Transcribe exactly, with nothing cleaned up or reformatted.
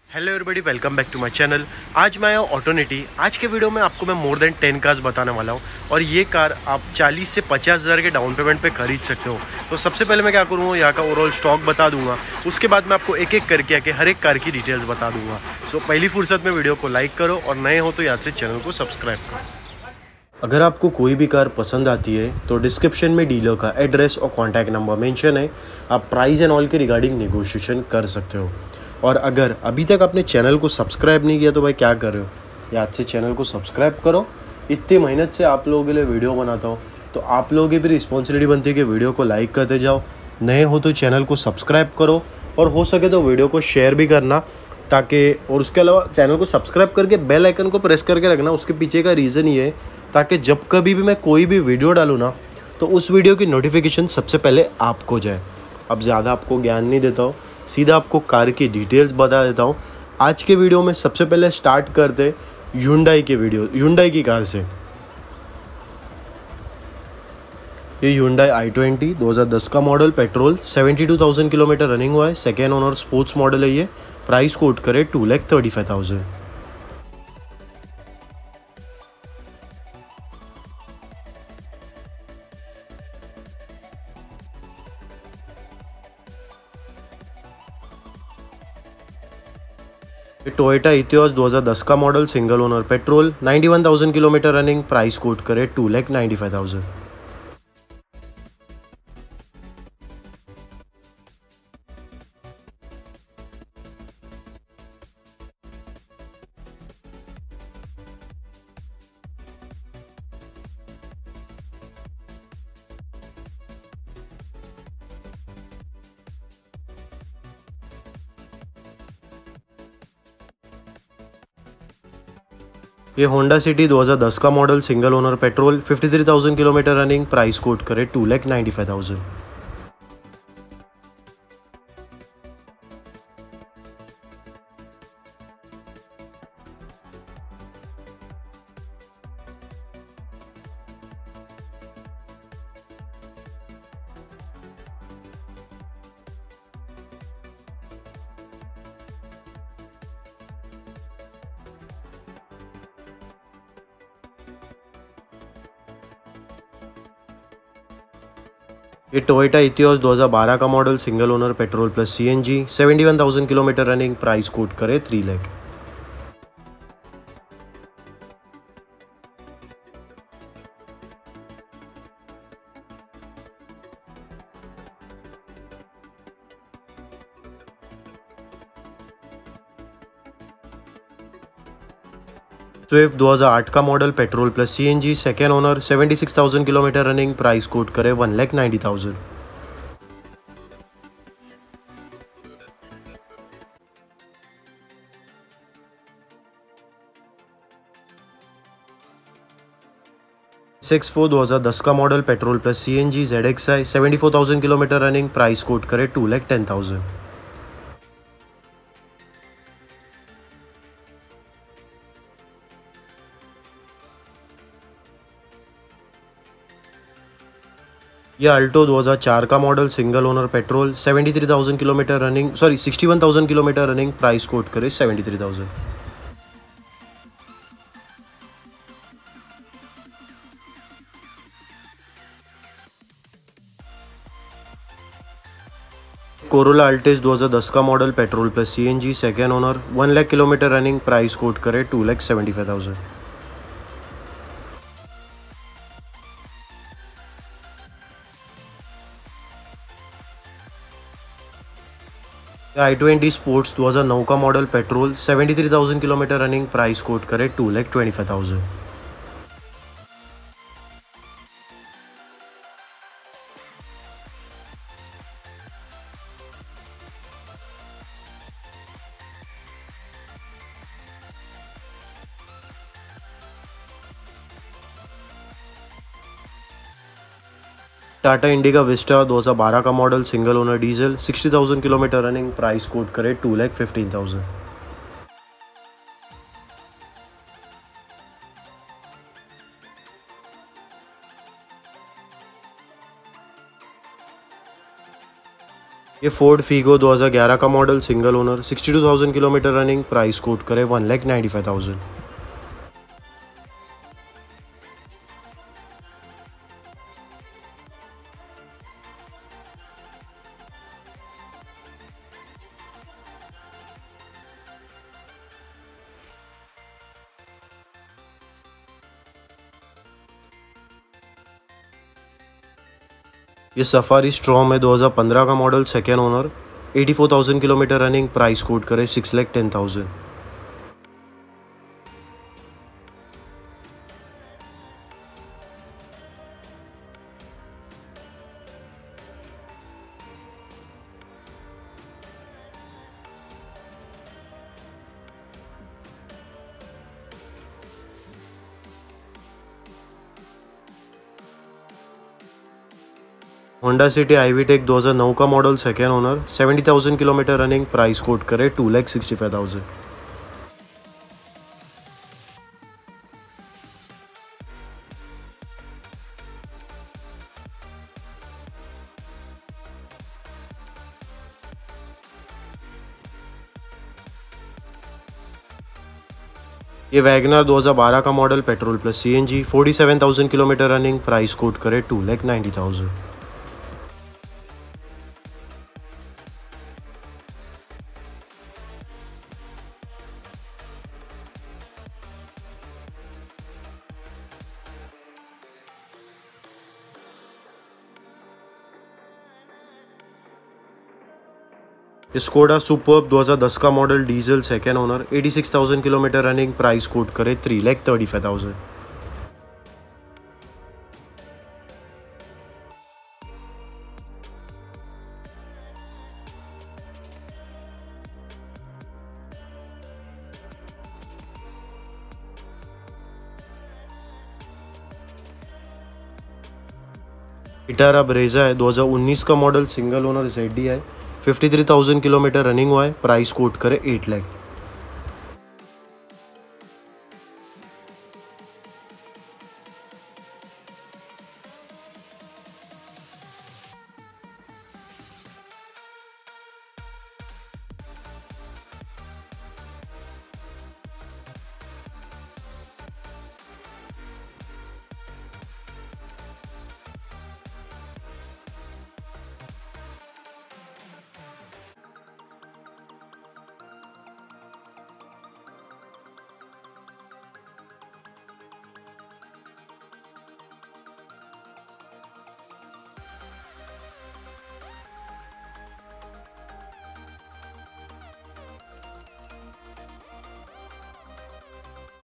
Hello everybody, welcome back to my channel. आज मैं आया ऑटोनिटी। आज के वीडियो में आपको मैं मोर देन टेन कार्स बताने वाला हूँ और ये कार आप चालीस से पचास हज़ार के डाउन पेमेंट पे खरीद सकते हो। तो सबसे पहले मैं क्या करूँगा, यहाँ का ओवरऑल स्टॉक बता दूंगा। उसके बाद मैं आपको एक एक करके आके हर एक कार की डिटेल्स बता दूंगा। सो पहली फुर्सत में वीडियो को लाइक करो और नए हो तो याद से चैनल को सब्सक्राइब करो। अगर आपको कोई भी कार पसंद आती है तो डिस्क्रिप्शन में डीलर का एड्रेस और कॉन्टैक्ट नंबर मेंशन है। आप प्राइस एंड ऑल के रिगार्डिंग नेगोशिएशन कर सकते हो। और अगर अभी तक आपने चैनल को सब्सक्राइब नहीं किया तो भाई क्या कर रहे हो, याद से चैनल को सब्सक्राइब करो। इतनी मेहनत से आप लोगों के लिए वीडियो बनाता हूँ तो आप लोगों की भी रिस्पॉन्सिबिलिटी बनती है कि वीडियो को लाइक करते जाओ। नए हो तो चैनल को सब्सक्राइब करो और हो सके तो वीडियो को शेयर भी करना, ताकि और उसके अलावा चैनल को सब्सक्राइब करके बेल आइकन को प्रेस करके रखना। उसके पीछे का रीज़न ये है ताकि जब कभी भी मैं कोई भी वीडियो डालूँ ना तो उस वीडियो की नोटिफिकेशन सबसे पहले आपको जाए। अब ज़्यादा आपको ज्ञान नहीं देता हूँ, सीधा आपको कार की डिटेल्स बता देता हूँ। आज के वीडियो में सबसे पहले स्टार्ट करते Hyundai की वीडियो Hyundai की कार से। ये Hyundai आई ट्वेंटी दो हज़ार दस का मॉडल, पेट्रोल, बहत्तर हज़ार किलोमीटर रनिंग हुआ है। सेकेंड ओनर स्पोर्ट्स मॉडल है ये। प्राइस कोट करे two lakh thirty five thousand. ये टोयोटा इथियोस दो हज़ार दस का मॉडल, सिंगल ओनर, पेट्रोल, इक्यानवे हज़ार किलोमीटर रनिंग। प्राइस कोट करे two lakh ninety five thousand. ये होंडा सिटी दो हज़ार दस का मॉडल, सिंगल ओनर, पेट्रोल, तिरेपन हज़ार किलोमीटर रनिंग। प्राइस कोट करे two lakh ninety five thousand. ये टोयोटा इथियोस दो हज़ार बारह का model, single owner, petrol plus CNG, इकहत्तर हज़ार किलोमीटर रनिंग। प्राइस कोट करे थ्री लैख। स्विफ्ट दो हज़ार आठ का model, petrol plus CNG, second owner, छिहत्तर हज़ार किलोमीटर रनिंग। प्राइस कोट करे one lakh ninety thousand. Six four दो हज़ार दस का model, petrol plus CNG, Z x आई, seventy four thousand kilometre running. Price quote करे टू लैख टेन थाउजेंड। ये Alto दो हज़ार चार का मॉडल, सिंगल ओनर, पेट्रोल, तिहत्तर हज़ार किलोमीटर रनिंग, सॉरी इकसठ हज़ार किलोमीटर रनिंग। प्राइस कोट करे तिहत्तर हज़ार। कोरोला अल्टिस दो हज़ार दस का model, petrol plus CNG, second owner, one lakh kilometre running. Price quote करे two lakh seventy five thousand. I twenty sports दो हज़ार नौ का मॉडल, पेट्रोल, तिहत्तर हज़ार किलोमीटर रनिंग। प्राइस कोट करे two lakh twenty five thousand. Tata Indica Vista दो हज़ार बारह का model, single owner, diesel, sixty thousand kilometre running. Price quote करे टू लैख फिफ्टीन थाउजेंड। ये फोर्ड फीगो दो हज़ार ग्यारह का model, single owner, sixty two thousand kilometre running, price quote करे one lakh ninety five thousand. ये सफारी स्ट्रॉम है दो हज़ार पंद्रह का model, second owner, eighty four thousand kilometre running, price quote करे six lakh ten thousand. Honda City I tech दो हज़ार नौ का model, second owner, seventy thousand kilometre running, price quote करे two lakh sixty five thousand. ये वैगनर दो हज़ार बारह का model, petrol plus CNG, forty seven thousand kilometre running, price quote करे two lakh ninety thousand. Skoda Superb दो हज़ार दस का model, diesel, second owner, eighty six thousand kilometre running, price quote करे three lakh thirty five thousand. Vitara Brezza है दो हज़ार उन्नीस का model, single owner, Z D है, fifty three thousand kilometre running हुआ है, प्राइस कोट करे एट लैख।